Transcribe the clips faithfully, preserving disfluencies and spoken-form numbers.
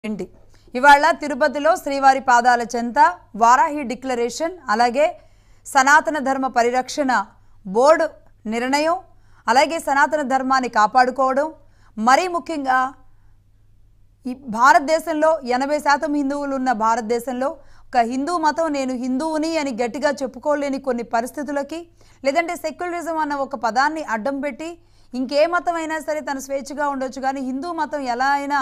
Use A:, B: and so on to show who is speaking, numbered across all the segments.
A: ఏంటి ఇవాళ తిరుపతిలో శ్రీవారి పాదాల చెంత వారాహి డిక్లరేషన్ అలాగే సనాతన ధర్మ పరిరక్షణ బోర్డు నిర్ణయం అలాగే సనాతన ధర్మాన్ని కాపాడుకోవడం మరీ ముఖ్యంగా ఈ భారతదేశంలో ఎనభై శాతం హిందువులు ఉన్న భారతదేశంలో ఒక హిందూ మతం నేను హిందువుని అని గట్టిగా చెప్పుకోలేని కొన్ని పరిస్థితులకి లేదంటే సెక్యులరిజం అన్న ఒక పదాన్ని అడ్డం పెట్టి ఇంకే మతం అయినా సరే తను స్వేచ్ఛగా ఉండొచ్చు కానీ హిందూ మతం ఎలా అయినా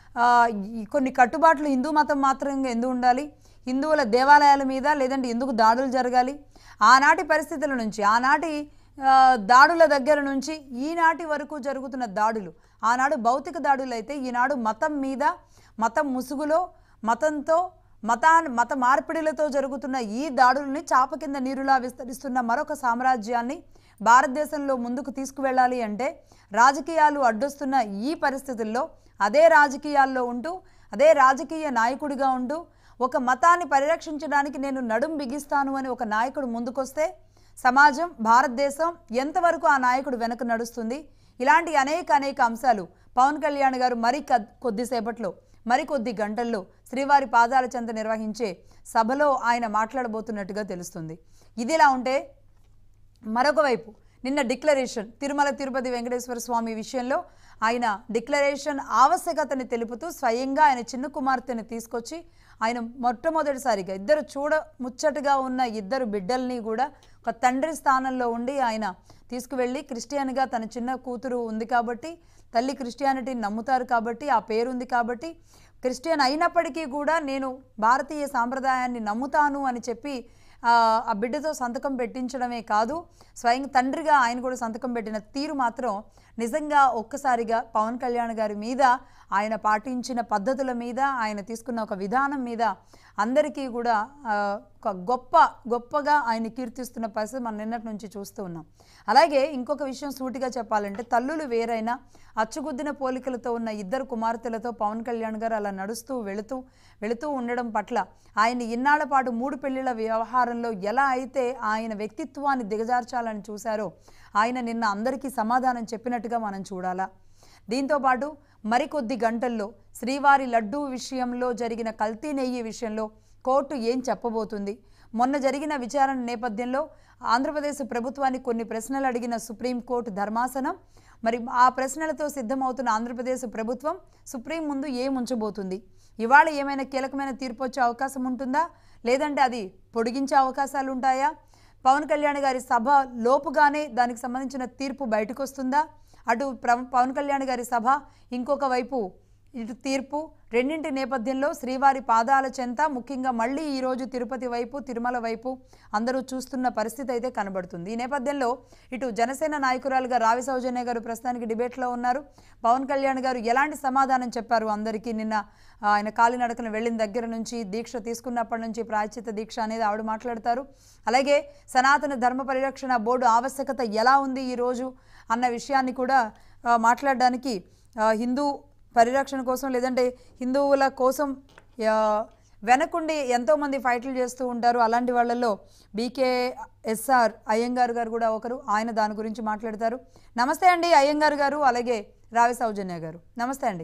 A: కొన్ని కట్టుబాట్లు హిందూ మతం మాత్రంగా ఎందుకు ఉండాలి హిందువుల దేవాలయాల మీద లేదంటే ఎందుకు దాడులు జరగాలి ఆనాటి పరిస్థితుల నుంచి ఆనాటి దాడుల దగ్గర నుంచి ఈనాటి వరకు జరుగుతున్న దాడులు ఆనాడు భౌతిక దాడులు అయితే ఈనాడు మతం మీద మతం ముసుగులో మతంతో మతా మత మార్పిడిలతో జరుగుతున్న ఈ దాడుల్ని చాప కింద నీరులా విస్తరిస్తున్న మరొక సామ్రాజ్యాన్ని భారతదేశంలో ముందుకు తీసుకువెళ్ళాలి అంటే రాజకీయాలు అడ్డొస్తున్న ఈ పరిస్థితుల్లో అదే రాజకీయాల్లో ఉంటూ అదే రాజకీయ నాయకుడిగా ఉంటూ ఒక మతాన్ని పరిరక్షించడానికి నేను నడుం బిగిస్తాను అని ఒక నాయకుడు ముందుకొస్తే సమాజం భారతదేశం ఎంతవరకు ఆ నాయకుడు వెనక నడుస్తుంది ఇలాంటి అనేక అనేక అంశాలు పవన్ కళ్యాణ్ గారు మరి కొద్దిసేపట్లో మరికొద్ది గంటల్లో శ్రీవారి పాదాల చెంత నిర్వహించే సభలో ఆయన మాట్లాడబోతున్నట్టుగా తెలుస్తుంది. ఇదిలా ఉంటే మరొక వైపు నిన్న డిక్లరేషన్ తిరుమల తిరుపతి వెంకటేశ్వర స్వామి విషయంలో ఆయన డిక్లరేషన్ ఆవశ్యకతని తెలుపుతూ స్వయంగా ఆయన చిన్న కుమార్తెని తీసుకొచ్చి ఆయన మొట్టమొదటిసారిగా ఇద్దరు చూడ ముచ్చటగా ఉన్న ఇద్దరు బిడ్డల్ని కూడా ఒక తండ్రి స్థానంలో ఉండి ఆయన తీసుకువెళ్ళి క్రిస్టియన్గా తన చిన్న కూతురు ఉంది కాబట్టి తల్లి క్రిస్టియానిటీని నమ్ముతారు కాబట్టి ఆ పేరుంది కాబట్టి క్రిస్టియన్ అయినప్పటికీ కూడా నేను భారతీయ సాంప్రదాయాన్ని నమ్ముతాను అని చెప్పి ఆ బిడ్డతో సంతకం పెట్టించడమే కాదు స్వయం తండ్రిగా ఆయన కూడా సంతకం పెట్టిన తీరు మాత్రం నిజంగా ఒక్కసారిగా పవన్ కళ్యాణ్ గారి మీద ఆయన పాటించిన పద్ధతుల మీద ఆయన తీసుకున్న ఒక విధానం మీద అందరికీ కూడా ఒక గొప్ప గొప్పగా ఆయన కీర్తిస్తున్న పరిస్థితి మనం నిన్నటి నుంచి చూస్తూ ఉన్నాం. అలాగే ఇంకొక విషయం సూటిగా చెప్పాలంటే తల్లులు వేరైనా అచ్చుగుద్దిన పోలికలతో ఉన్న ఇద్దరు కుమార్తెలతో పవన్ కళ్యాణ్ గారు అలా నడుస్తూ వెళుతూ వెళుతూ ఉండడం పట్ల ఆయన ఇన్నాళ్ల పాటు మూడు పెళ్లిళ్ల వ్యవహారంలో ఎలా అయితే ఆయన వ్యక్తిత్వాన్ని దిగజార్చాలని చూశారో ఆయన నిన్న అందరికీ సమాధానం చెప్పినట్టుగా మనం చూడాలా. దీంతోపాటు మరికొద్ది గంటల్లో శ్రీవారి లడ్డూ విషయంలో జరిగిన కల్తీ నెయ్యి విషయంలో కోర్టు ఏం చెప్పబోతుంది మొన్న జరిగిన విచారణ నేపథ్యంలో ఆంధ్రప్రదేశ్ ప్రభుత్వాన్ని కొన్ని ప్రశ్నలు అడిగిన సుప్రీంకోర్టు ధర్మాసనం మరి ఆ ప్రశ్నలతో సిద్ధమవుతున్న ఆంధ్రప్రదేశ్ ప్రభుత్వం సుప్రీం ముందు ఏం ఉంచబోతుంది ఇవాళ ఏమైనా కీలకమైన తీర్పు వచ్చే అవకాశం ఉంటుందా లేదంటే అది పొడిగించే అవకాశాలు ఉంటాయా పవన్ కళ్యాణ్ గారి సభ లోపుగానే దానికి సంబంధించిన తీర్పు బయటకు వస్తుందా అటు పవన్ కళ్యాణ్ గారి సభ ఇంకొక వైపు ఇటు తీర్పు రెండింటి నేపథ్యంలో శ్రీవారి పాదాల చెంత ముఖ్యంగా మళ్ళీ ఈరోజు తిరుపతి వైపు తిరుమల వైపు అందరూ చూస్తున్న పరిస్థితి అయితే కనబడుతుంది. ఈ నేపథ్యంలో ఇటు జనసేన నాయకురాలుగా రావి సౌజన్య గారు ప్రస్తుతానికి డిబేట్లో ఉన్నారు. పవన్ కళ్యాణ్ గారు ఎలాంటి సమాధానం చెప్పారు అందరికీ నిన్న ఆయన కాలినడకను వెళ్ళిన దగ్గర నుంచి దీక్ష తీసుకున్నప్పటి నుంచి ప్రాయశ్చిత దీక్ష అనేది ఆవిడ మాట్లాడతారు. అలాగే సనాతన ధర్మ పరిరక్షణ బోర్డు ఆవశ్యకత ఎలా ఉంది ఈరోజు అన్న విషయాన్ని కూడా మాట్లాడడానికి హిందూ పరిరక్షణ కోసం లేదంటే హిందువుల కోసం వెనకుండి ఎంతోమంది ఫైట్లు చేస్తూ ఉంటారు. అలాంటి వాళ్ళల్లో బీకేఎస్ఆర్ అయ్యంగారు గారు కూడా ఒకరు ఆయన దాని గురించి మాట్లాడతారు. నమస్తే అండి అయ్యంగారు గారు అలాగే రావి సౌజన్య గారు నమస్తే అండి.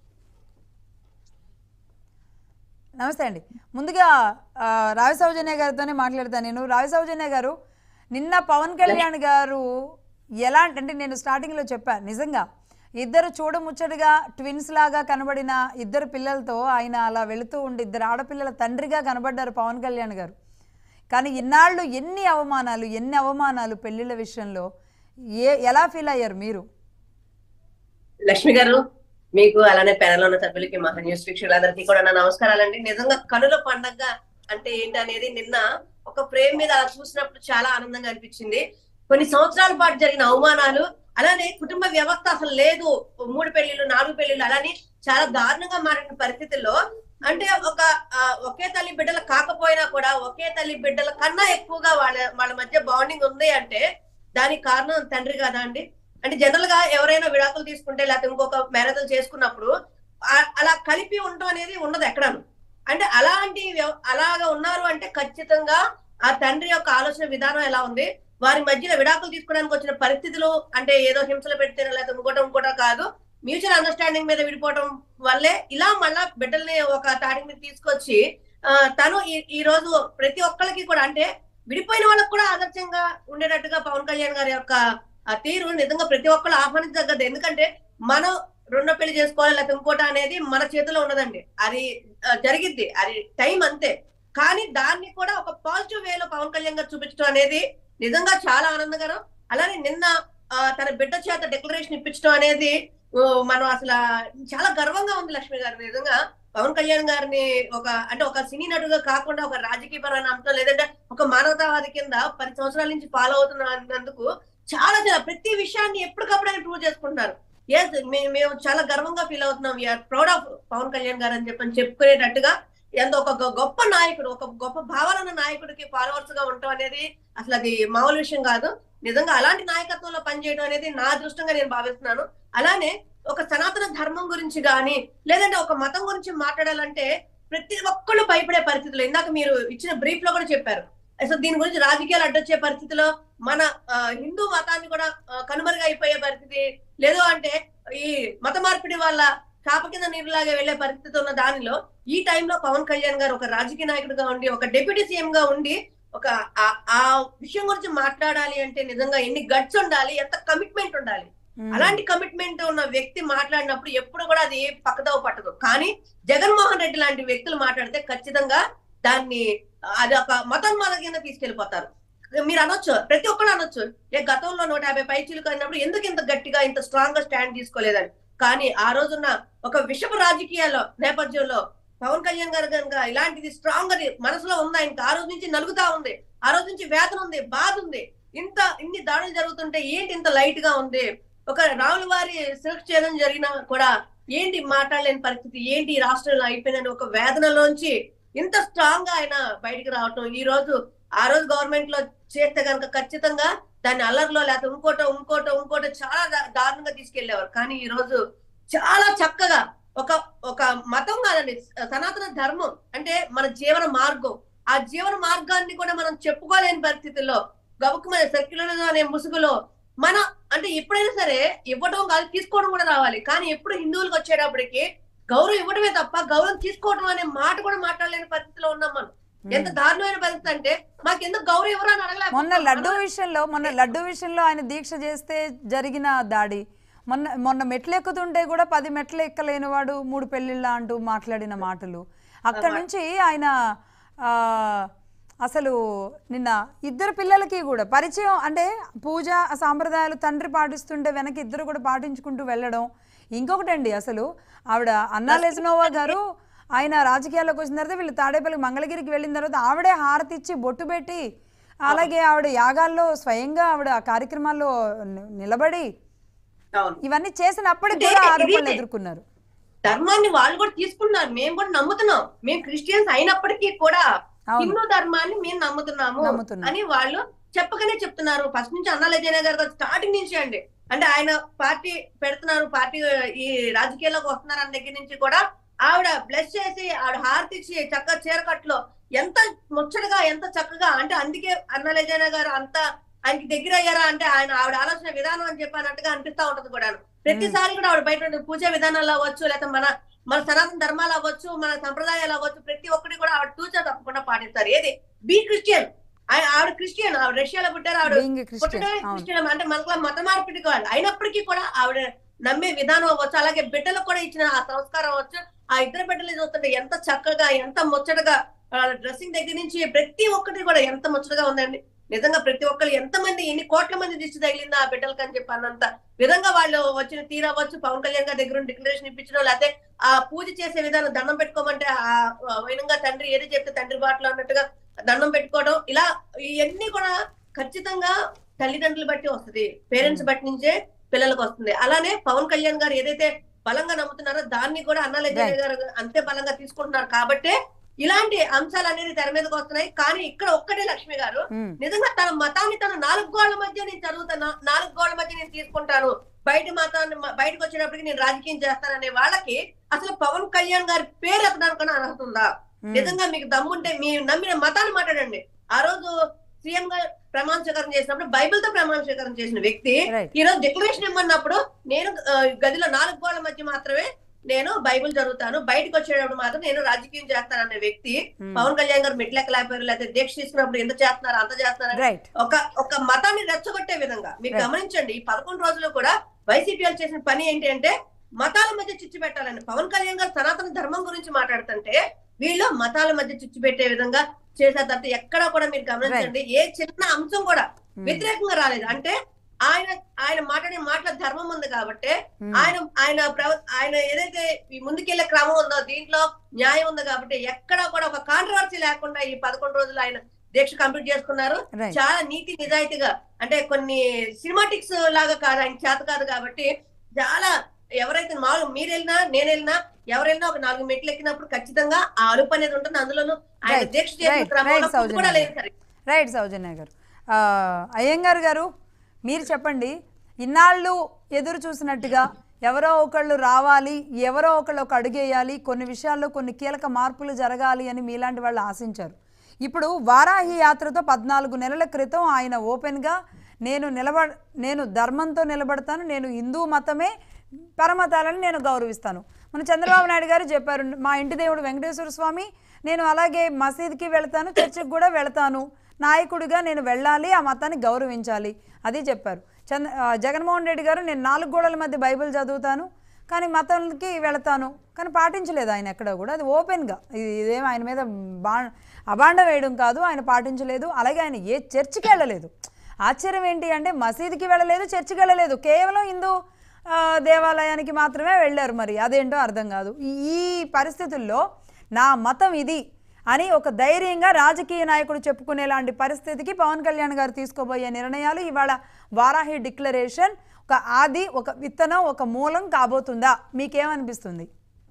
A: నమస్తే అండి. ముందుగా రావి సౌజన్య గారితోనే మాట్లాడతాను నేను. రావి సౌజన్య గారు నిన్న పవన్ కళ్యాణ్ గారు ఎలాంటి అంటే నేను స్టార్టింగ్లో చెప్పాను నిజంగా ఇద్దరు చూడముచ్చటగా ట్విన్స్ లాగా కనబడిన ఇద్దరు పిల్లలతో ఆయన అలా వెళుతూ ఉండి ఇద్దరు ఆడపిల్లల తండ్రిగా కనబడ్డారు పవన్ కళ్యాణ్ గారు. కానీ ఇన్నాళ్ళు ఎన్ని అవమానాలు ఎన్ని అవమానాలు పెళ్లిళ్ళ విషయంలో ఏ ఎలా ఫీల్ అయ్యారు మీరు?
B: లక్ష్మి గారు మీకు అలానే ప్యానెల్ ఉన్న సభ్యులకి మహా న్యూస్ వీక్షకులందరికీ కూడా నా నమస్కారాలండి. నిజంగా కనుల పండగ అంటే ఏంటి అనేది నిన్న ఒక ప్రేమ మీద అలా చూసినప్పుడు చాలా ఆనందంగా అనిపించింది. కొన్ని సంవత్సరాల పాటు జరిగిన అవమానాలు అలానే కుటుంబ వ్యవస్థ అసలు లేదు మూడు పెళ్లిళ్ళు నాలుగు పెళ్లిళ్ళు అలానే చాలా దారుణంగా మారిన పరిస్థితుల్లో అంటే ఒక ఒకే తల్లి బిడ్డలు కాకపోయినా కూడా ఒకే తల్లి బిడ్డల కన్నా ఎక్కువగా వాళ్ళ వాళ్ళ మధ్య బాండింగ్ ఉంది అంటే దానికి కారణం తండ్రి కదా అండి. అంటే జనరల్ గా ఎవరైనా విడాకులు తీసుకుంటే లేకపోతే ఇంకొక మ్యారేజ్లు చేసుకున్నప్పుడు అలా కలిపి ఉండటం అనేది ఉండదు ఎక్కడాను. అంటే అలాంటి అలాగా ఉన్నారు అంటే ఖచ్చితంగా ఆ తండ్రి యొక్క ఆలోచన విధానం ఎలా ఉంది వారి మధ్యలో విడాకులు తీసుకోవడానికి వచ్చిన పరిస్థితులు అంటే ఏదో హింసలు పెడితేనే లేకపోతే ఇంకోట ఇంకోట కాదు మ్యూచువల్ అండర్స్టాండింగ్ మీద విడిపోవడం వల్లే ఇలా మళ్ళా బిడ్డల్ని ఒక తాటి మీద తీసుకొచ్చి ఆ తను ఈ రోజు ప్రతి ఒక్కరికి కూడా అంటే విడిపోయిన వాళ్ళకి కూడా ఆదర్శంగా ఉండేటట్టుగా పవన్ కళ్యాణ్ గారి యొక్క తీరు నిజంగా ప్రతి ఒక్కరు ఆహ్వానించగలదు. ఎందుకంటే మనం రెండో పెళ్లి చేసుకోవాలి లేకపోతే ఇంకోట అనేది మన చేతిలో ఉన్నదండి, అది జరిగిద్ది, అది టైం అంతే. కానీ దాన్ని కూడా ఒక పాజిటివ్ వేలో పవన్ కళ్యాణ్ గారు చూపించడం అనేది నిజంగా చాలా ఆనందకరం. అలానే నిన్న తన బిడ్డ చేత డిక్లరేషన్ ఇప్పించడం అనేది మనం అసలు చాలా గర్వంగా ఉంది లక్ష్మి గారు. నిజంగా పవన్ కళ్యాణ్ గారిని ఒక అంటే ఒక సినీ నటుగా కాకుండా ఒక రాజకీయ పరమైన అంశం లేదంటే ఒక మానవతావాది కింద పది సంవత్సరాల నుంచి ఫాలో అవుతున్నందుకు చాలా చాలా ప్రతి విషయాన్ని ఎప్పటికప్పుడు ఆయన ప్రూవ్ చేసుకుంటున్నారు. ఎస్ మేము చాలా గర్వంగా ఫీల్ అవుతున్నాం, we're proud of Pawan Kalyan garu అని చెప్పని చెప్పుకునేటట్టుగా ఎంత ఒక గొప్ప నాయకుడు, ఒక గొప్ప భావాలన్న నాయకుడికి ఫాలోవర్స్ గా ఉండటం అనేది అసలు అది మామూలు విషయం కాదు. నిజంగా అలాంటి నాయకత్వంలో పనిచేయడం అనేది నా అదృష్టంగా నేను భావిస్తున్నాను. అలానే ఒక సనాతన ధర్మం గురించి గాని లేదంటే ఒక మతం గురించి మాట్లాడాలంటే ప్రతి ఒక్కళ్ళు భయపడే పరిస్థితులు ఇందాక మీరు ఇచ్చిన బ్రీఫ్ లో కూడా చెప్పారు. అసలు దీని గురించి రాజకీయాలు అడ్డొచ్చే పరిస్థితిలో మన హిందూ మతాన్ని కూడా కనుమరుగా అయిపోయే పరిస్థితి లేదు అంటే ఈ మత మార్పిడి వల్ల చాప కింద నీరులాగా వెళ్లే పరిస్థితి ఉన్న దానిలో ఈ టైంలో పవన్ కళ్యాణ్ గారు ఒక రాజకీయ నాయకుడిగా ఉండి ఒక డిప్యూటీ సీఎం గా ఉండి ఒక ఆ విషయం గురించి మాట్లాడాలి అంటే నిజంగా ఎన్ని గట్స్ ఉండాలి, ఎంత కమిట్మెంట్ ఉండాలి. అలాంటి కమిట్మెంట్ ఉన్న వ్యక్తి మాట్లాడినప్పుడు ఎప్పుడు కూడా అది పక్కదవ పట్టదు. కానీ జగన్మోహన్ రెడ్డి లాంటి వ్యక్తులు మాట్లాడితే ఖచ్చితంగా దాన్ని అది ఒక మతోన్మాద కింద తీసుకెళ్లిపోతారు. మీరు అనొచ్చు, ప్రతి ఒక్కరు అనొచ్చు, ఏ గతంలో నూట యాభై పైచీలకు అయినప్పుడు ఎందుకు ఇంత గట్టిగా ఇంత స్ట్రాంగ్ గా స్టాండ్ తీసుకోలేదని. కానీ ఆ రోజున్న ఒక విషపు రాజకీయాల నేపథ్యంలో పవన్ కళ్యాణ్ గారు కనుక ఇలాంటిది స్ట్రాంగ్ అది మనసులో ఉంది, ఆయనకి ఆ రోజు నుంచి నలుగుతా ఉంది, ఆ రోజు నుంచి వేదన ఉంది, బాధ ఉంది, ఇంత ఇన్ని దాడులు జరుగుతుంటే ఏంటి ఇంత లైట్ గా ఉంది, ఒక రాముల వారి సిల్క్ ఛేదం జరిగినా కూడా ఏంటి మాట్లాడలేని పరిస్థితి, ఏంటి ఈ రాష్ట్రంలో అయిపోయిందని ఒక వేదనలోంచి ఇంత స్ట్రాంగ్ గా ఆయన బయటికి రావటం ఈ రోజు ఆ రోజు గవర్నమెంట్ లో చేస్తే కనుక ఖచ్చితంగా దాన్ని అల్లర్లో లేకపోతే ఇంకోటో ఇంకోటో ఇంకోటో చాలా దారుణంగా తీసుకెళ్లేవారు. కానీ ఈ రోజు చాలా చక్కగా ఒక ఒక మతం కాదండి, సనాతన ధర్మం అంటే మన జీవన మార్గం, ఆ జీవన మార్గాన్ని కూడా మనం చెప్పుకోలేని పరిస్థితుల్లో గబుక్కుమైన సర్క్యులర్ అనే ముసుగులో మన అంటే ఎప్పుడైనా సరే ఇవ్వడం కాదు తీసుకోవడం కూడా రావాలి. కానీ ఎప్పుడు హిందువులకు వచ్చేటప్పటికి గౌరవం ఇవ్వడమే తప్ప గౌరవం తీసుకోవడం అనే మాట కూడా మాట్లాడలేని పరిస్థితిలో ఉన్నాం మనం. ఎంత దారుణమైన పరిస్థితి అంటే మాకు ఎందుకు గౌరవం ఎవరు అని అడగలేదు.
A: మొన్న లడ్డు విషయంలో మొన్న లడ్డు విషయంలో ఆయన దీక్ష చేస్తే జరిగిన దాడి, మొన్న మొన్న మెట్లు ఎక్కుతుంటే కూడా పది మెట్లు ఎక్కలేని వాడు మూడు పెళ్లిళ్ళ అంటూ మాట్లాడిన మాటలు, అక్కడ నుంచి ఆయన అసలు నిన్న ఇద్దరు పిల్లలకి కూడా పరిచయం అంటే పూజ సాంప్రదాయాలు తండ్రి పాటిస్తుంటే వెనక ఇద్దరు కూడా పాటించుకుంటూ వెళ్ళడం. ఇంకొకటండి అసలు ఆవిడ అన్నా లెజ్నోవా గారు ఆయన రాజకీయాల్లోకి వచ్చిన తర్వాత వీళ్ళు తాడేపల్లి మంగళగిరికి వెళ్ళిన తర్వాత ఆవిడే హారతి ఇచ్చి బొట్టు పెట్టి అలాగే ఆవిడ యాగాల్లో స్వయంగా ఆవిడ కార్యక్రమాల్లో నిలబడి ఇవన్నీ చేసినప్పటికీ కూడా ఆరోపణలు ఎదుర్కొన్నారు.
B: ధర్మాన్ని వాళ్ళు కూడా తీసుకున్నారు, మేము కూడా నమ్ముతున్నాం, మేము క్రిస్టియన్స్ అయినప్పటికీ కూడా హిందూ ధర్మాన్ని మేము నమ్ముతున్నాము అని వాళ్ళు చెప్పకనే చెప్తున్నారు. ఫస్ట్ నుంచి అన్నా లెజన గారు స్టార్టింగ్ నుంచి అండి, అంటే ఆయన పార్టీ పెడుతున్నారు, పార్టీ ఈ రాజకీయాల్లోకి వస్తున్నారు అన్న దగ్గర నుంచి కూడా ఆవిడ బ్లెస్ చేసి ఆవిడ హారతి ఇచ్చి చక్కగా చీరకట్లో ఎంత ముచ్చటగా ఎంత చక్కగా, అంటే అందుకే అన్నా లెజన గారు అంత ఆయనకి దగ్గర అయ్యారా అంటే ఆయన ఆవిడ ఆలోచన విధానం అని చెప్పినట్టుగా అనిపిస్తా ఉంటది కూడా. ప్రతిసారి కూడా ఆవిడ బయట పూజా విధానాలు అవ్వచ్చు, లేకపోతే మన మన సనాతన ధర్మాలు అవ్వచ్చు, మన సంప్రదాయాలు అవ్వచ్చు, ప్రతి ఒక్కటి కూడా ఆవిడ తూచా తప్పకుండా పాటిస్తారు. ఏది బీ క్రిస్టియన్, ఆవిడ క్రిస్టియన్, ఆవిడ రష్యాలో పుట్టారు, ఆవిడ పుట్టడమే క్రిస్టియన్, అంటే మనకు మత మార్పిడి కావాలి. అయినప్పటికీ కూడా ఆవిడ నమ్మే విధానం అవ్వచ్చు, అలాగే బిడ్డలకు కూడా ఇచ్చిన ఆ సంస్కారం అవ్వచ్చు. ఆ ఇద్దరు బిడ్డలు చూస్తుంటే ఎంత చక్కగా ఎంత ముచ్చటగా డ్రెస్సింగ్ దగ్గర నుంచి ప్రతి ఒక్కటి కూడా ఎంత ముచ్చటగా ఉందండి. నిజంగా ప్రతి ఒక్కరు ఎంతమంది ఎన్ని కోట్ల మంది దిష్టి తగిలిందా ఆ బిడ్డలకి అని చెప్పి అన్నంత విధంగా వాళ్ళు వచ్చిన తీరవచ్చు. పవన్ కళ్యాణ్ గారి దగ్గర డిక్లరేషన్ ఇప్పించడం, లేకపోతే ఆ పూజ చేసే విధానం దండం పెట్టుకోమంటే ఆ వైనంగా తండ్రి ఏది చెప్తే తండ్రి బాటలో అన్నట్టుగా దండం పెట్టుకోవడం, ఇలా ఇవన్నీ కూడా ఖచ్చితంగా తల్లిదండ్రులు బట్టి వస్తుంది, పేరెంట్స్ బట్టి నుంచే పిల్లలకు వస్తుంది. అలానే పవన్ కళ్యాణ్ గారు ఏదైతే బలంగా నమ్ముతున్నారో దాన్ని కూడా అన్నా లెజన గారు అంతే బలంగా తీసుకుంటున్నారు. కాబట్టే ఇలాంటి అంశాలు అనేది తెర మీదకి వస్తున్నాయి. కానీ ఇక్కడ ఒక్కటే లక్ష్మి గారు నిజంగా తన మతాన్ని తన నాలుగు గోళ్ల మధ్య నేను చదువుతాను, నాలుగు గోళ్ల మధ్య నేను తీసుకుంటాను, బయట మతాన్ని బయటకు వచ్చేటప్పటికి నేను రాజకీయం చేస్తాననే వాళ్ళకి అసలు పవన్ కళ్యాణ్ గారి పేరు ఎత్తడానికన్నా అర్హత ఉందా? నిజంగా మీకు దమ్ముంటే మీ నమ్మిన మతాన్ని మాట్లాడండి. ఆ రోజు సీఎం గా ప్రమాణ స్వీకారం చేసినప్పుడు బైబిల్ తో ప్రమాణ స్వీకారం చేసిన వ్యక్తి
A: Right.
B: ఈ రోజు డిక్లరేషన్ ఇవ్వమన్నప్పుడు నేను ఆ, గదిలో నాలుగు గోడల మధ్య మాత్రమే నేను బైబిల్ చదువుతాను, బయటకు వచ్చేటప్పుడు మాత్రం నేను రాజకీయం చేస్తానన్న వ్యక్తి
A: Hmm.
B: పవన్ కళ్యాణ్ గారు మెట్లెక్కలేకపోయారు, లేకపోతే దీక్ష తీసుకున్నప్పుడు ఎంత చేస్తున్నారు అంత చేస్తున్నారు
A: రైట్
B: ఒక ఒక మతాన్ని రెచ్చగొట్టే విధంగా మీరు
A: Right.
B: గమనించండి. ఈ పదకొండు రోజులు కూడా వైసీపీ వాళ్ళు చేసిన పని ఏంటి అంటే మతాల మధ్య చిచ్చు పెట్టాలని. పవన్ కళ్యాణ్ గారు సనాతన ధర్మం గురించి మాట్లాడుతుంటే వీళ్ళు మతాల మధ్య చిచ్చు పెట్టే విధంగా చేసిన తర్వాత ఎక్కడా కూడా మీరు గమనించండి ఏ చిన్న అంశం కూడా వ్యతిరేకంగా రాలేదు. అంటే ఆయన ఆయన మాట్లాడే మాటల ధర్మం ఉంది కాబట్టి ఆయన ఆయన ప్రవ- ఆయన ఏదైతే ఈ ముందుకెళ్లే క్రమం ఉందో దీంట్లో న్యాయం ఉంది కాబట్టి ఎక్కడా కూడా ఒక కాంట్రవర్సీ లేకుండా ఈ పదకొండు రోజులు ఆయన దీక్ష కంప్లీట్ చేసుకున్నారు.
A: Right.
B: చాలా నీతి నిజాయితీగా, అంటే కొన్ని సినిమాటిక్స్ లాగా కాదు, ఆయన చేత కాదు కాబట్టి చాలా ఎవరైతే మామూలు మీరు వెళ్ళినా నేను వెళ్ళినా ఎవరైనా ఒక నాలుగు మెట్లు ఎక్కినప్పుడు ఖచ్చితంగా ఆ అలుపు అనేది ఉంటుంది. అందులోనూ ఆయన
A: Right.
B: దీక్ష చేసిన
A: Right.
B: క్రమంలో
A: Right,
B: ఫుడ్ కూడా
A: సౌజన్య
B: లేదు సరే.
A: రైట్ సౌజన్య గారు. ఆ, అయ్యంగార్ గారు మీరు చెప్పండి, ఇన్నాళ్ళు ఎదురు చూసినట్టుగా ఎవరో ఒకళ్ళు రావాలి, ఎవరో ఒకళ్ళు ఒక అడుగేయాలి, కొన్ని విషయాల్లో కొన్ని కీలక మార్పులు జరగాలి అని మీలాంటి వాళ్ళు ఆశించారు. ఇప్పుడు వారాహి యాత్రతో పద్నాలుగు నెలల క్రితం ఆయన ఓపెన్గా నేను నిలబ నేను ధర్మంతో నిలబడతాను, నేను హిందూ మతమే పరమతాలను నేను గౌరవిస్తాను. మన చంద్రబాబు నాయుడు గారు చెప్పారు, మా ఇంటి దేవుడు వెంకటేశ్వర స్వామి, నేను అలాగే మసీద్కి వెళ్తాను, చర్చికి కూడా వెళ్తాను, నాయకుడిగా నేను వెళ్ళాలి, ఆ మతాన్ని గౌరవించాలి, అది చెప్పారు. చంద్ర జగన్మోహన్ రెడ్డి గారు నేను నాలుగు గోడల మధ్య బైబిల్ చదువుతాను కానీ మతానికి వెళతాను, కానీ పాటించలేదు ఆయన ఎక్కడ కూడా. అది ఓపెన్గా, ఇది ఇదేం ఆయన మీద బా అబాండ వేయడం కాదు, ఆయన పాటించలేదు. అలాగే ఆయన ఏ చర్చికి వెళ్ళలేదు. ఆశ్చర్యం ఏంటి అంటే మసీదుకి వెళ్ళలేదు, చర్చికి వెళ్ళలేదు, కేవలం హిందూ దేవాలయానికి మాత్రమే వెళ్ళారు. మరి అదేంటో అర్థం కాదు. ఈ పరిస్థితుల్లో నా మతం ఇది అని ఒక ధైర్యంగా రాజకీయ నాయకుడు చెప్పుకునేలాంటి పరిస్థితికి పవన్ కళ్యాణ్ గారు తీసుకోబోయే నిర్ణయాలు, ఇవాళ వారాహి డిక్లరేషన్ ఒక ఆది, ఒక విత్తనం, ఒక మూలం కాబోతుందా? మీకేమనిపిస్తుంది?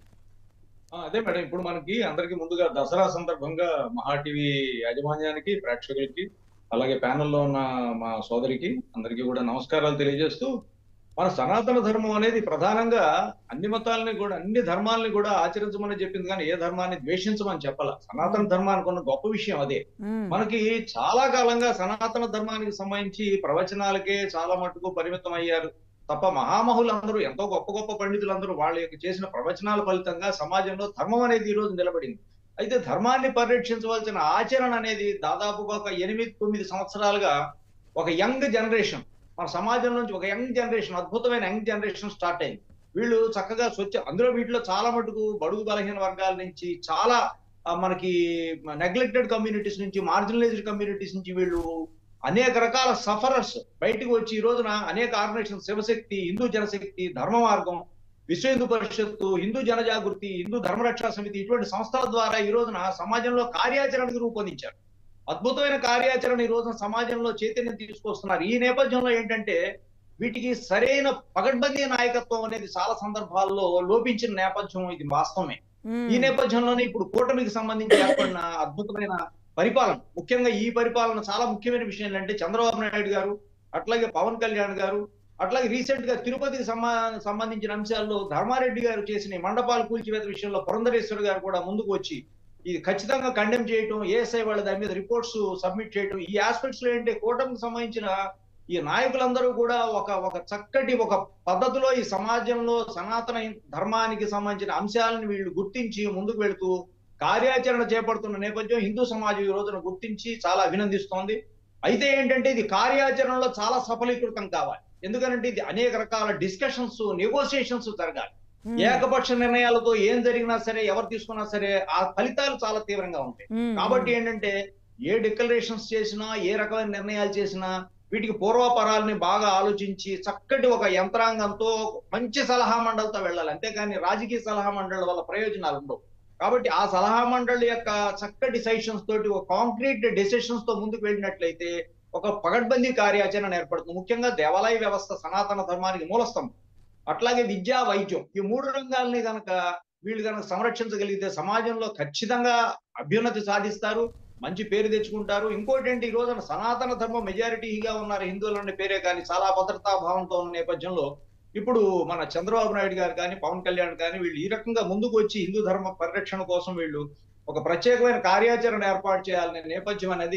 C: అదే మేడం, ఇప్పుడు మనకి అందరికి ముందుగా దసరా సందర్భంగా మహా టీవీ యాజమాన్యానికి, ప్రేక్షకులకి, అలాగే ప్యానెల్లో ఉన్న మా సోదరికి అందరికీ కూడా నమస్కారాలు తెలియజేస్తూ, మన సనాతన ధర్మం అనేది ప్రధానంగా అన్ని మతాలని కూడా అన్ని ధర్మాలని కూడా ఆచరించమని చెప్పింది, కానీ ఏ ధర్మాన్ని ద్వేషించమని చెప్పాల. సనాతన ధర్మానికి ఉన్న గొప్ప విషయం అదే. మనకి చాలా కాలంగా సనాతన ధర్మానికి సంబంధించి ప్రవచనాలకే చాలా మటుకు పరిమితం అయ్యారు తప్ప మహామహులందరూ, ఎంతో గొప్ప గొప్ప పండితులందరూ వాళ్ళ యొక్క చేసిన ప్రవచనాల ఫలితంగా సమాజంలో ధర్మం అనేది ఈ రోజు నిలబడింది. అయితే ధర్మాన్ని పరిరక్షించవలసిన ఆచరణ అనేది దాదాపుగా ఒక ఎనిమిది తొమ్మిది సంవత్సరాలుగా ఒక యంగ్ జనరేషన్, మన సమాజం నుంచి ఒక యంగ్ జనరేషన్, అద్భుతమైన యంగ్ జనరేషన్ స్టార్ట్ అయింది. వీళ్ళు చక్కగా స్వచ్ఛ, అందులో వీటిలో చాలా మటుకు బడుగు బలహీన వర్గాల నుంచి, చాలా మనకి నెగ్లెక్టెడ్ కమ్యూనిటీస్ నుంచి, మార్జినలైజ్డ్ కమ్యూనిటీస్ నుంచి వీళ్ళు అనేక రకాల సఫరర్స్ బయటకు వచ్చి ఈ రోజున అనేక ఆర్గనైజేషన్, శివశక్తి, హిందూ జనశక్తి, ధర్మ మార్గం, విశ్వ హిందూ పరిషత్తు, హిందూ జనజాగృతి, హిందూ ధర్మరక్షా సమితి, ఇటువంటి సంస్థల ద్వారా ఈ రోజున సమాజంలో కార్యాచరణకు రూపొందించారు. అద్భుతమైన కార్యాచరణ ఈ రోజున సమాజంలో చైతన్యం తీసుకొస్తున్నారు. ఈ నేపథ్యంలో ఏంటంటే వీటికి సరైన పగడ్బందీ నాయకత్వం అనేది చాలా సందర్భాల్లో లోపించిన నేపథ్యం ఇది వాస్తవమే. ఈ నేపథ్యంలోనే ఇప్పుడు కూటమికి సంబంధించి ఏర్పడిన అద్భుతమైన పరిపాలన, ముఖ్యంగా ఈ పరిపాలన చాలా ముఖ్యమైన విషయం ఏంటంటే చంద్రబాబు నాయుడు గారు, అట్లాగే పవన్ కళ్యాణ్ గారు, అట్లాగే రీసెంట్ గా తిరుపతికి సంబంధించిన అంశాల్లో ధర్మారెడ్డి గారు చేసిన మండపాలు కూల్చివేత విషయంలో పురంధరేశ్వర్ గారు కూడా ముందుకు వచ్చి ఇది ఖచ్చితంగా కండెమ్ చేయటం, ఏఎస్ఐ వాళ్ళ దాని మీద రిపోర్ట్స్ సబ్మిట్ చేయటం, ఈ ఆస్పెక్ట్స్ లో ఏంటంటే కూటమికి సంబంధించిన ఈ నాయకులందరూ కూడా ఒక ఒక చక్కటి ఒక పద్ధతిలో ఈ సమాజంలో సనాతన ధర్మానికి సంబంధించిన అంశాలను వీళ్ళు గుర్తించి ముందుకు వెళుతూ కార్యాచరణ చేపడుతున్న నేపథ్యం హిందూ సమాజం ఈ రోజున గుర్తించి చాలా అభినందిస్తోంది. అయితే ఏంటంటే ఇది కార్యాచరణలో చాలా సఫలీకృతం కావాలి. ఎందుకంటే ఇది అనేక రకాల డిస్కషన్స్, నెగోసియేషన్స్ జరగాలి. ఏకపక్ష నిర్ణయాలతో ఏం జరిగినా సరే, ఎవరు తీసుకున్నా సరే ఆ ఫలితాలు చాలా తీవ్రంగా ఉంటాయి. కాబట్టి ఏంటంటే ఏ డిక్లరేషన్స్ చేసినా, ఏ రకమైన నిర్ణయాలు చేసినా వీటికి పూర్వపరాలని బాగా ఆలోచించి చక్కటి ఒక యంత్రాంగంతో మంచి సలహా మండలితో వెళ్ళాలి. అంతేకాని రాజకీయ సలహా మండలి వల్ల ప్రయోజనాలు ఉండవు. కాబట్టి ఆ సలహా మండలి యొక్క చక్కటి సజెషన్స్ తోటి ఒక కాంక్రీట్ డెసిషన్స్ తో ముందుకు వెళ్ళినట్లయితే ఒక పగడ్బందీ కార్యాచరణ ఏర్పడుతుంది. ముఖ్యంగా దేవాలయ వ్యవస్థ సనాతన ధర్మానికి మూలస్తంభం. అట్లాగే విద్యా, వైద్యం, ఈ మూడు రంగాల్ని కనుక వీళ్ళు కనుక సంరక్షించగలిగితే సమాజంలో ఖచ్చితంగా అభ్యున్నతి సాధిస్తారు, మంచి పేరు తెచ్చుకుంటారు. ఇంకోటి ఏంటి, ఈ రోజున సనాతన ధర్మం మెజారిటీగా ఉన్నారు హిందువులు అనే పేరే కానీ చాలా భద్రతా భావంతో ఉన్న నేపథ్యంలో ఇప్పుడు మన చంద్రబాబు నాయుడు గారు కానీ, పవన్ కళ్యాణ్ కానీ వీళ్ళు ఈ రకంగా ముందుకు వచ్చి హిందూ ధర్మ పరిరక్షణ కోసం వీళ్ళు ఒక ప్రత్యేకమైన కార్యాచరణ ఏర్పాటు చేయాలనే నేపథ్యం అనేది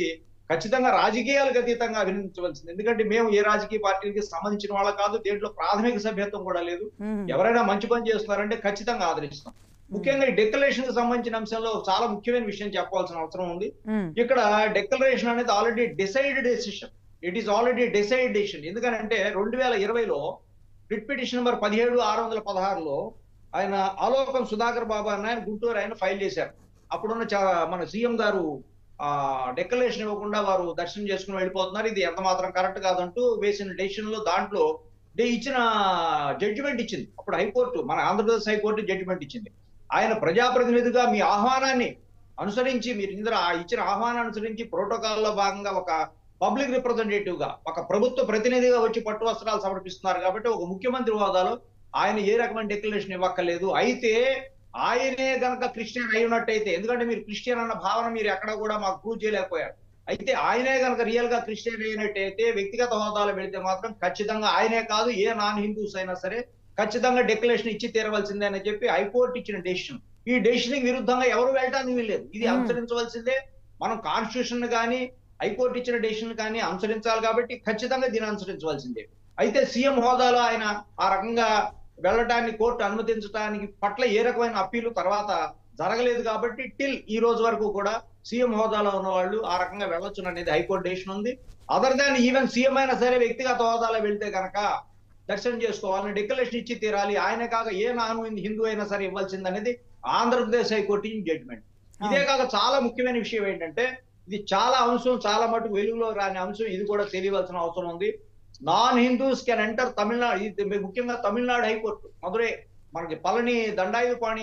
C: ఖచ్చితంగా రాజకీయాలకు అతీతంగా అభినందించవలసింది. ఎందుకంటే మేము ఏ రాజకీయ పార్టీకి సంబంధించిన వాళ్ళ కాదు, దేంట్లో ప్రాథమిక సభ్యత్వం కూడా లేదు. ఎవరైనా మంచి పని చేస్తున్నారంటే ఖచ్చితంగా ఆదరిస్తాం. ముఖ్యంగా ఈ డెక్లరేషన్ కి సంబంధించిన అంశంలో చాలా ముఖ్యమైన విషయం చెప్పాల్సిన అవసరం ఉంది. ఇక్కడ డెక్లరేషన్ అనేది already decided decision. It is already decide decision. ఎందుకంటే రెండు వేల ఇరవైలో రిట్ పిటిషన్ నెంబర్ పదిహేడు ఆరు వందల పదహారులో ఆయన ఆలోకం సుధాకర్ బాబు అన్న ఆయన గుంటూరు ఆయన ఫైల్ చేశారు. అప్పుడున్న మన సీఎం గారు ఆ డెక్లరేషన్ ఇవ్వకుండా వారు దర్శనం చేసుకుని వెళ్ళిపోతున్నారు, ఇది ఎంత మాత్రం కరెక్ట్ కాదంటూ వేసిన డెసిషన్ లో దాంట్లో ఇచ్చిన జడ్జిమెంట్ ఇచ్చింది. అప్పుడు హైకోర్టు, మన ఆంధ్రప్రదేశ్ హైకోర్టు జడ్జిమెంట్ ఇచ్చింది. ఆయన ప్రజాప్రతినిధిగా మీ ఆహ్వానాన్ని అనుసరించి, మీరు ఇందులో ఇచ్చిన ఆహ్వానాన్ని అనుసరించి ప్రోటోకాల్ లో భాగంగా ఒక పబ్లిక్ రిప్రజెంటేటివ్ గా, ఒక ప్రభుత్వ ప్రతినిధిగా వచ్చి పట్టు వస్త్రాలు సమర్పిస్తున్నారు కాబట్టి ఒక ముఖ్యమంత్రి హోదాలో ఆయన ఏ రకమైన డెక్లరేషన్ ఇవ్వక్కర్లేదు. అయితే ఆయనే గనక క్రిస్టియన్ అయి ఉన్నట్టయితే, ఎందుకంటే మీరు క్రిస్టియన్ అన్న భావన మీరు ఎక్కడ కూడా మాకు ప్రూవ్ చేయలేకపోయారు, అయితే ఆయనే గనక రియల్ గా క్రిస్టియన్ అయినట్టయితే వ్యక్తిగత హోదాలో వెళితే మాత్రం ఖచ్చితంగా ఆయనే కాదు ఏ నాన్ హిందూస్ అయినా సరే ఖచ్చితంగా డెక్లరేషన్ ఇచ్చి తీరవలసిందే అని చెప్పి హైకోర్టు ఇచ్చిన డెసిషన్. ఈ డెసిషన్ విరుద్ధంగా ఎవరు వెళ్ళటానికి వీల్లేదు, ఇది అనుసరించవలసిందే. మనం కాన్స్టిట్యూషన్ కానీ హైకోర్టు ఇచ్చిన డెసిషన్ కానీ అనుసరించాలి కాబట్టి ఖచ్చితంగా దీన్ని అనుసరించవలసిందే. అయితే సీఎం హోదాలో ఆయన ఆ రకంగా వెళ్ళటాన్ని కోర్టు అనుమతించడానికి పట్ల ఏ రకమైన అప్పీలు తర్వాత జరగలేదు కాబట్టి టిల్ ఈ రోజు వరకు కూడా సీఎం హోదాలో ఉన్న వాళ్ళు ఆ రకంగా వెళ్ళొచ్చు అనేది హైకోర్టు డెసిషన్ ఉంది. అదర్ దాన్ ఈవెన్ సీఎం అయినా సరే వ్యక్తిగత హోదాలో వెళ్తే కనుక దర్శనం చేసుకోవాలని డిక్లరేషన్ ఇచ్చి తీరాలి, ఆయన కాక ఏ నాను హిందూ అయినా సరే ఇవ్వాల్సింది అనేది ఆంధ్రప్రదేశ్ హైకోర్టు జడ్జిమెంట్. ఇదే కాక చాలా ముఖ్యమైన విషయం ఏంటంటే, ఇది చాలా అంశం, చాలా మటుకు వెలుగులో రాని అంశం, ఇది కూడా తెలియవలసిన అవసరం ఉంది. Non Hindus can enter Tamil Nadu, ఇది ముఖ్యంగా తమిళనాడు హైకోర్టు మధురై మనకి పళని దండాయుధపాణి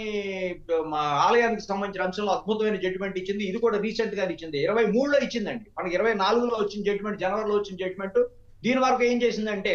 C: ఆలయానికి సంబంధించిన అంశంలో అద్భుతమైన జడ్జిమెంట్ ఇచ్చింది. ఇది కూడా రీసెంట్ గా ఇచ్చింది, ఇరవై మూడులో ఇచ్చిందండి. మనకి ఇరవై నాలుగులో వచ్చిన జడ్జిమెంట్, జనవరిలో వచ్చిన జడ్జిమెంట్. దీని వరకు ఏం చేసిందంటే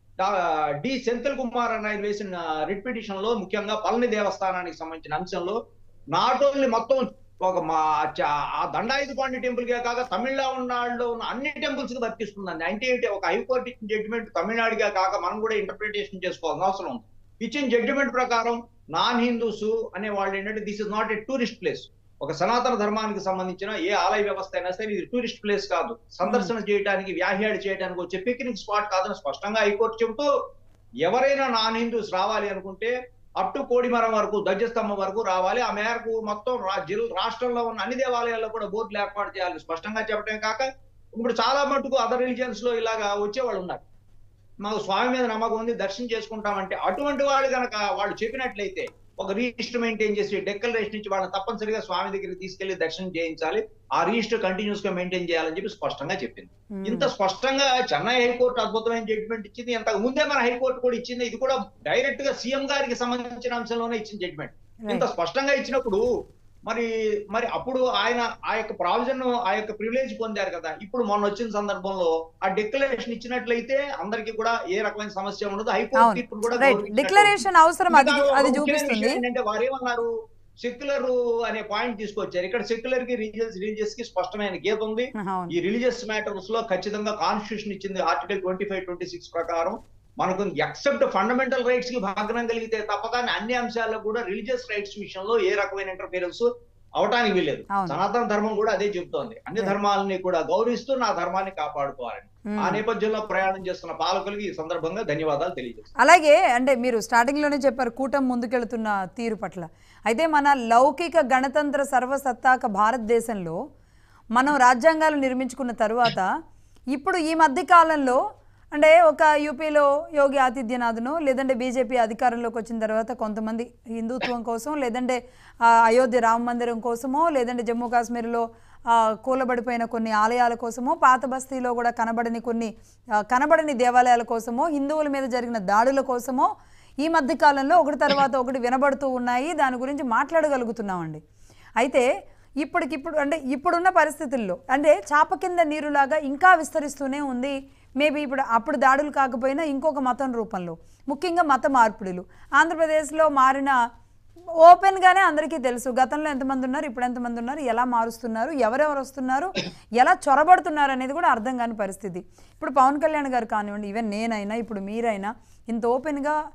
C: డి సెంథిల్ కుమార్ అన్న ఆయన వేసిన రిట్ పిటిషన్ లో ముఖ్యంగా పళని దేవస్థానానికి సంబంధించిన అంశంలో నాట్ ఓన్లీ మొత్తం ఒక మా ఆ దండాయుధపాణి టెంపుల్ కే కాక తమిళనాడులో ఉన్న అన్ని టెంపుల్స్ కి వర్తిస్తుందండి. అంటే ఏంటి, ఒక హైకోర్టు ఇచ్చిన జడ్జిమెంట్ తమిళనాడుగా కాక మనం కూడా ఇంటర్ప్రిటేషన్ చేసుకోవాల్సిన అవసరం ఉంది. ఇచ్చిన జడ్జిమెంట్ ప్రకారం నాన్ హిందూస్ అనే వాళ్ళు ఏంటంటే this is not a tourist place. ఒక సనాతన ధర్మానికి సంబంధించిన ఏ ఆలయ వ్యవస్థ అయినా సరే ఇది టూరిస్ట్ ప్లేస్ కాదు, సందర్శన చేయడానికి వ్యాహ్యాడి చేయడానికి వచ్చే పిక్నిక్ స్పాట్ కాదని స్పష్టంగా హైకోర్టు చెబుతూ, ఎవరైనా నాన్ హిందూస్ రావాలి అనుకుంటే అప్ టు కోడిమరం వరకు, ధ్వజస్తంభం వరకు రావాలి. ఆ మేరకు మొత్తం రాష్ట్రంలో ఉన్న అన్ని దేవాలయాల్లో కూడా బోర్డులు ఏర్పాటు చేయాలి స్పష్టంగా చెప్పడం కాక, ఇప్పుడు చాలా మటుకు అదర్ రిలీజియన్స్ లో ఇలాగా వచ్చేవాళ్ళు ఉన్నారు, మాకు స్వామి మీద నమ్మకం ఉంది దర్శనం చేసుకుంటామంటే, అటువంటి వాళ్ళు కనుక వాళ్ళు చెప్పినట్లయితే ఒక రిజిస్టర్ మెయింటైన్ చేసి డెక్లరేషన్ ఇచ్చి వాళ్ళని తప్పనిసరిగా స్వామి దగ్గరికి తీసుకెళ్లి దర్శనం చేయించాలి, ఆ రిజిస్టర్ కంటిన్యూస్ గా మెయింటైన్ చేయాలని చెప్పి స్పష్టంగా చెప్పింది. ఇంత స్పష్టంగా చెన్నై హైకోర్టు అద్భుతమైన జడ్జిమెంట్ ఇచ్చింది. ఇంతకు ముందే మన హైకోర్టు కూడా ఇచ్చింది. ఇది కూడా డైరెక్ట్ గా సీఎం గారికి సంబంధించిన అంశంలోనే ఇచ్చిన జడ్జిమెంట్. ఇంత స్పష్టంగా ఇచ్చినప్పుడు మరి మరి అప్పుడు ఆయన ఆ యొక్క ప్రావిజన్, ఆ యొక్క ప్రివిలేజ్ పొందారు కదా. ఇప్పుడు మొన్న వచ్చిన సందర్భంలో ఆ డిక్లరేషన్ ఇచ్చినట్లయితే అందరికీ కూడా ఏ రకమైన సమస్య ఉండదు. హైకోర్టు తీర్పును కూడా
A: డిక్లరేషన్ అవసరం అది చూపిస్తుంది.
C: ఏంటంటే వారు ఏమన్నారు, సెక్యులర్ అనే పాయింట్ తీసుకొచ్చారు. ఇక్కడ సెక్యులర్ కి రిలీజియస్ రిలీజియస్ కి స్పష్టమైన గీత ఉంది. ఈ రిలీజియస్ మ్యాటర్స్ లో ఖచ్చితంగా కాన్స్టిట్యూషన్ ఇచ్చింది article twenty five twenty six ప్రకారం మనకు ఎక్సెప్ట్ ఫండమెంటల్ రైట్స్ కి భంగం కలిగితే తప్ప కానీ అన్ని అంశాల్లో కూడా రిలీజియస్ రైట్స్ విషయంలో ఏ రకమైన ఇంటర్ఫీరెన్స్ అవటానికి వీలేదు. సనాతన ధర్మం కూడా అదే చెబుతోంది, అన్ని ధర్మాలని కూడా గౌరవిస్తూ నా ధర్మాన్ని కాపాడుకోవాలని. ఆ నేపథ్యంలో ప్రయాణం చేస్తున్న పాలకులకి ఈ సందర్భంగా ధన్యవాదాలు తెలియజేస్తాను.
A: అలాగే అంటే మీరు స్టార్టింగ్ లోనే చెప్పారు కూటమి ముందుకెళ్తున్న తీరు పట్ల. అయితే మన లౌకిక గణతంత్ర సర్వసత్తాక భారతదేశంలో మనం రాజ్యాంగాలు నిర్మించుకున్న తరువాత ఇప్పుడు ఈ మధ్య కాలంలో అంటే ఒక యూపీలో యోగి ఆదిత్యనాథ్ను, లేదంటే బీజేపీ అధికారంలోకి వచ్చిన తర్వాత కొంతమంది హిందుత్వం కోసం, లేదంటే అయోధ్య రామ మందిరం కోసమో, లేదంటే జమ్మూ కాశ్మీర్లో కూలబడిపోయిన కొన్ని ఆలయాల కోసమో, పాత బస్తీలో కూడా కనబడని కొన్ని కనబడని దేవాలయాల కోసమో, హిందువుల మీద జరిగిన దాడుల కోసమో ఈ మధ్య కాలంలో ఒకటి తర్వాత ఒకటి వినబడుతూ ఉన్నాయి. దాని గురించి మాట్లాడగలుగుతున్నామండి. అయితే ఇప్పటికిప్పుడు అంటే ఇప్పుడున్న పరిస్థితుల్లో అంటే చాప కింద నీరులాగా ఇంకా విస్తరిస్తూనే ఉంది. మేబీ ఇప్పుడు అప్పుడు దాడులు కాకపోయినా ఇంకొక మతం రూపంలో, ముఖ్యంగా మత మార్పిడులు ఆంధ్రప్రదేశ్లో మారిన ఓపెన్గానే అందరికీ తెలుసు. గతంలో ఎంతమంది ఉన్నారు, ఇప్పుడు ఎంతమంది ఉన్నారు, ఎలా మారుస్తున్నారు, ఎవరెవరు వస్తున్నారు, ఎలా చొరబడుతున్నారు అనేది కూడా అర్థం కాని పరిస్థితి. ఇప్పుడు పవన్ కళ్యాణ్ గారు కానివ్వండి, ఈవెన్ నేనైనా ఇప్పుడు మీరైనా ఇంత ఓపెన్గా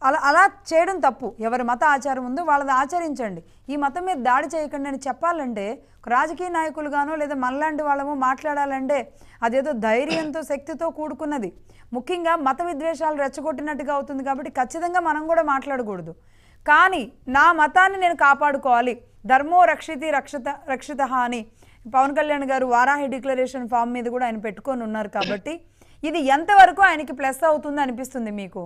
A: అలా అలా చేయడం తప్పు. ఎవరి మత ఆచారం ఉందో వాళ్ళది ఆచరించండి. ఈ మతం మీద దాడి చేయకండి అని చెప్పాలంటే రాజకీయ నాయకులుగానో లేదా మనలాంటి వాళ్ళమో మాట్లాడాలంటే అదేదో ధైర్యంతో శక్తితో కూడుకున్నది. ముఖ్యంగా మత విద్వేషాలు రెచ్చగొట్టినట్టుగా అవుతుంది కాబట్టి ఖచ్చితంగా మనం కూడా మాట్లాడకూడదు. కానీ నా మతాన్ని నేను కాపాడుకోవాలి, ధర్మో రక్షితి రక్షిత రక్షిత అని పవన్ కళ్యాణ్ గారు వారాహి డిక్లరేషన్ ఫామ్ మీద కూడా ఆయన పెట్టుకొని ఉన్నారు కాబట్టి ఇది ఎంతవరకు ఆయనకి ప్లస్ అవుతుంది అనిపిస్తుంది మీకు?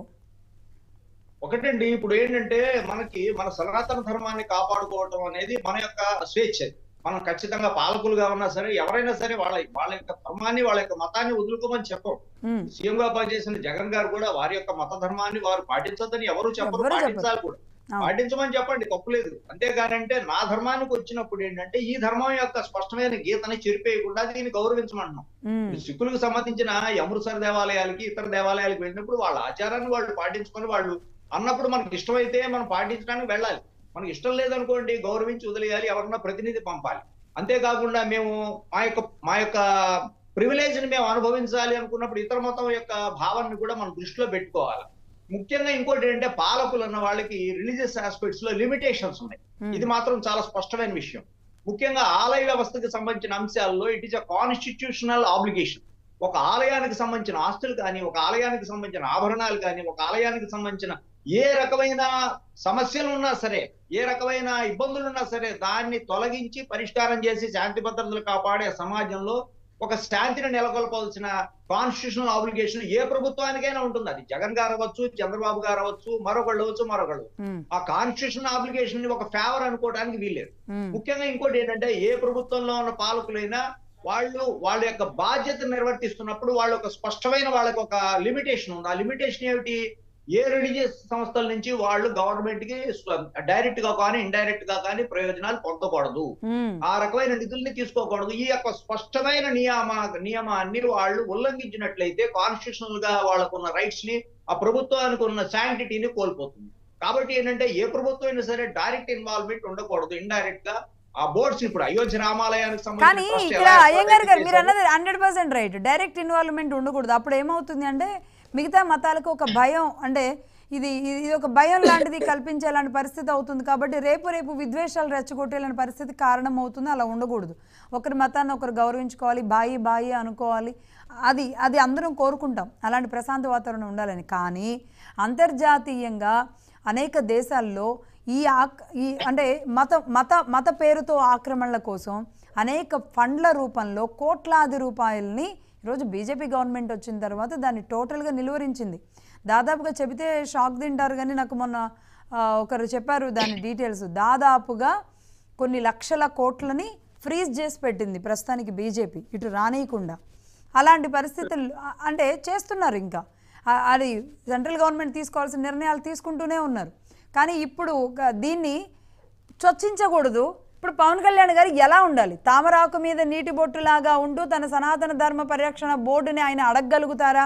D: ఒకటండి, ఇప్పుడు ఏంటంటే మనకి మన సనాతన ధర్మాన్ని కాపాడుకోవటం అనేది మన యొక్క స్వేచ్ఛ. మనం ఖచ్చితంగా పాలకులుగా ఉన్నా సరే ఎవరైనా సరే వాళ్ళ వాళ్ళ యొక్క ధర్మాన్ని వాళ్ళ యొక్క మతాన్ని వదులుకోమని చెప్పం. సీఎం గా పనిచేసిన జగన్ గారు కూడా వారి యొక్క మత ధర్మాన్ని వారు పాటించొద్దని ఎవరు చెప్పరు, పాటించాలి కూడా, పాటించమని చెప్పండి, తప్పులేదు. అంతేగానంటే నా ధర్మానికి వచ్చినప్పుడు ఏంటంటే ఈ ధర్మం యొక్క స్పష్టమైన గీతని చెరిపేయకుండా దీన్ని గౌరవించమంటున్నాం. సిక్కులకు సంబంధించిన అమృత్సర్ దేవాలయాలకి ఇతర దేవాలయాలకు వెళ్ళినప్పుడు వాళ్ళ ఆచారాన్ని వాళ్ళు పాటించుకొని వాళ్ళు అన్నప్పుడు మనకి ఇష్టమైతే మనం పాటించడానికి వెళ్ళాలి. మనకి ఇష్టం లేదనుకోండి గౌరవించి వదిలేయాలి, ఎవరన్నా ప్రతినిధి పంపాలి. అంతేకాకుండా మేము మా యొక్క మా యొక్క ప్రివిలేజ్ ని మేము అనుభవించాలి అనుకున్నప్పుడు ఇతర మతం యొక్క భావాన్ని కూడా మనం దృష్టిలో పెట్టుకోవాలి. ముఖ్యంగా ఇంకోటి ఏంటంటే పాలకులు అన్న వాళ్ళకి రిలీజియస్ ఆస్పెక్ట్స్ లో లిమిటేషన్స్ ఉన్నాయి. ఇది మాత్రం చాలా స్పష్టమైన విషయం. ముఖ్యంగా ఆలయ వ్యవస్థకి సంబంధించిన అంశాల్లో it is a constitutional obligation. ఒక ఆలయానికి సంబంధించిన ఆస్తులు కానీ, ఒక ఆలయానికి సంబంధించిన ఆభరణాలు కానీ, ఒక ఆలయానికి సంబంధించిన ఏ రకమైన సమస్యలు ఉన్నా సరే, ఏ రకమైన ఇబ్బందులు ఉన్నా సరే దాన్ని తొలగించి పరిష్కారం చేసి శాంతి భద్రతలు కాపాడే సమాజంలో ఒక శాంతిని నెలకొల్పాల్సిన కాన్స్టిట్యూషనల్ ఆబ్లిగేషన్ ఏ ప్రభుత్వానికైనా ఉంటుంది. అది జగన్ గారు అవ్వచ్చు, చంద్రబాబు గారు అవ్వచ్చు, మరొకళ్ళు అవ్వచ్చు, మరొకళ్ళు. ఆ కాన్స్టిట్యూషనల్ ఆబ్లిగేషన్ ని ఒక ఫేవర్ అనుకోవడానికి వీల్లేదు. ముఖ్యంగా ఇంకోటి ఏంటంటే ఏ ప్రభుత్వంలో ఉన్న పాలకులైనా వాళ్ళు వాళ్ళ యొక్క బాధ్యతను నిర్వర్తిస్తున్నప్పుడు వాళ్ళ ఒక స్పష్టమైన వాళ్ళకి ఒక లిమిటేషన్ ఉంది. ఆ లిమిటేషన్ ఏమిటి? ఏ రిలీజియస్ సంస్థల నుంచి వాళ్ళు గవర్నమెంట్ కి డైరెక్ట్ గా కానీ ఇండైరెక్ట్ గా కానీ ప్రయోజనాలు పొందకూడదు, ఆ రకమైన నిధుల్ని తీసుకోకూడదు. ఈ యొక్క స్పష్టమైన నియమ నియమాన్ని వాళ్ళు ఉల్లంఘించినట్లయితే కాన్స్టిట్యూషనల్ గా వాళ్ళకున్న రైట్స్ ని, ఆ ప్రభుత్వానికి ఉన్న శాంటిటీని కోల్పోతుంది. కాబట్టి ఏంటంటే ఏ ప్రభుత్వం అయినా సరే డైరెక్ట్ ఇన్వాల్వ్మెంట్ ఉండకూడదు, ఇండైరెక్ట్ గా. ఆ బోర్డ్స్ ఇప్పుడు అయోధ్య రామాలయానికి
A: సంబంధించి అయ్యంగారు గారు మీరు అన్నది hundred percent right. Direct involvement ఉండకూడదు. అప్పుడు ఏమవుతుంది అంటే మిగతా మతాలకు ఒక భయం, అంటే ఇది ఇది ఒక భయం లాంటిది కల్పించేలాంటి పరిస్థితి అవుతుంది. కాబట్టి రేపు రేపు విద్వేషాలు రెచ్చగొట్టేలాంటి పరిస్థితి కారణం అవుతుంది. అలా ఉండకూడదు. ఒకరి మతాన్ని ఒకరు గౌరవించుకోవాలి, బాయి బాయి అనుకోవాలి. అది అది అందరం కోరుకుంటాం, అలాంటి ప్రశాంత వాతావరణం ఉండాలని. కానీ అంతర్జాతీయంగా అనేక దేశాల్లో ఈ ఆక్ ఈ అంటే మత మత మత పేరుతో ఆక్రమణల కోసం అనేక ఫండ్ల రూపంలో కోట్లాది రూపాయలని ఈరోజు బీజేపీ గవర్నమెంట్ వచ్చిన తర్వాత దాన్ని టోటల్గా నిలువరించింది. దాదాపుగా చెబితే షాక్ తింటారు, కానీ నాకు మొన్న ఒకరు చెప్పారు దాని డీటెయిల్స్. దాదాపుగా కొన్ని లక్షల కోట్లని ఫ్రీజ్ చేసి పెట్టింది ప్రస్తుతానికి బీజేపీ, ఇటు రానియకుండా. అలాంటి పరిస్థితులు అంటే చేస్తున్నారు. ఇంకా అది సెంట్రల్ గవర్నమెంట్ తీసుకోవాల్సిన నిర్ణయాలు తీసుకుంటూనే ఉన్నారు. కానీ ఇప్పుడు దీన్ని చొచ్చించకూడదు. ఇప్పుడు పవన్ కళ్యాణ్ గారు ఎలా ఉండాలి? తామరాకు మీద నీటి బొట్టులాగా ఉంటూ తన సనాతన ధర్మ పరిరక్షణ బోర్డుని ఆయన అడగగలుగుతారా?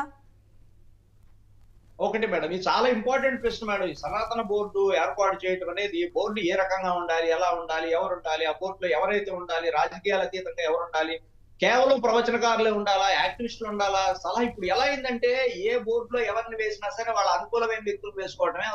D: ఒకటి మేడం, ఇది చాలా ఇంపార్టెంట్ ప్రశ్న మేడం. ఈ సనాతన బోర్డు ఏర్పాటు చేయడం అనేది, బోర్డు ఏ రకంగా ఉండాలి, ఎలా ఉండాలి, ఎవరు ఉండాలి, ఆ బోర్డులో ఎవరైతే ఉండాలి, రాజకీయాల అతీతంగా ఎవరు ఉండాలి, కేవలం ప్రవచనకారులే ఉండాలా, యాక్టివిస్టులు ఉండాలా, సలహా ఇప్పుడు ఎలా అయిందంటే ఏ బోర్డులో ఎవరిని వేసినా సరే వాళ్ళ అనుకూలమైన వ్యక్తులు వేసుకోవడమే